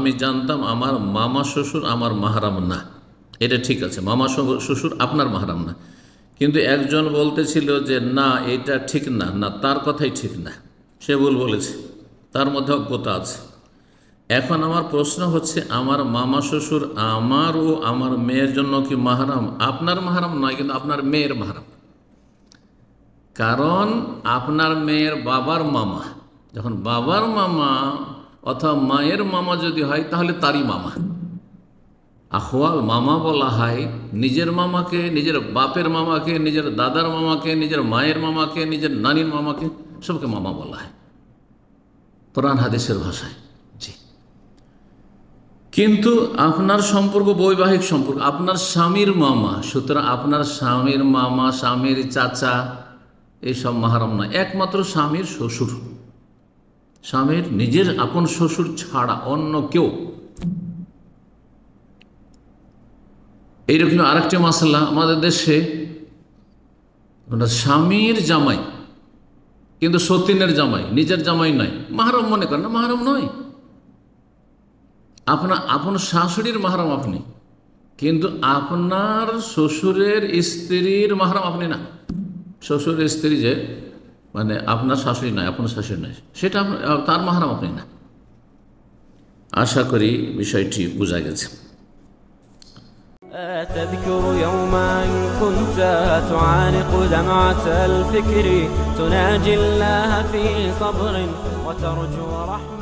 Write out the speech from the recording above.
আমি জানতাম আমার মামা শ্বশুর আমার মাহরাম না, এটা ঠিক আছে, মামা শ্বশুর আপনার মাহরাম না। কিন্তু একজন বলতেছিল যে না এটা ঠিক না, না তার কথাই ঠিক না, সে ভুল বলেছে, তার মধ্যে অজ্ঞতা আছে। এখন আমার প্রশ্ন হচ্ছে, আমার মামা শ্বশুর আমার ও আমার মেয়ের জন্য কি মাহরাম? আপনার মাহরাম নয়, কিন্তু আপনার মেয়ের মাহরাম। কারণ আপনার মেয়ের বাবার মামা, যখন বাবার মামা অথবা মায়ের মামা যদি হয় তাহলে তারই মামা। আখওয়াল মামা বলা হয় নিজের মামাকে, নিজের বাপের মামাকে, নিজের দাদার মামাকে, নিজের মায়ের মামাকে, নিজের নানির মামাকে, সবকে মামা বলা হয় কোরআন হাদিসের ভাষায়। জি, কিন্তু আপনার সম্পর্ক বৈবাহিক সম্পর্ক, আপনার স্বামীর মামা, সুতরাং আপনার স্বামীর মামা, স্বামীর চাচা এইসব মাহরাম নয়, একমাত্র স্বামীর শ্বশুর, স্বামীর নিজের আপন শ্বশুর ছাড়া অন্য কেউ। এইরকম আরেকটি মাসলা আমাদের দেশে, স্বামীর জামাই কিন্তু সতীনের জামাই, নিজের জামাই নয়, মাহরাম মনে করেন না, মাহরাম নয়, আপনার আপন শাশুড়ির মাহরাম আপনি, কিন্তু আপনার শ্বশুরের স্ত্রীর মাহরাম আপনি না। শ্বশুরের স্ত্রী যে মানে আপনার শাশুড়ি নয়, আপনার শাশুড়ি নয়, সেটা তার মাহরাম আপনি না। আশা করি বিষয়টি বোঝা গেছে। تذكر يوما كنت تعانق دمعة الفكر تناجي الله في صبر وترجو رحمة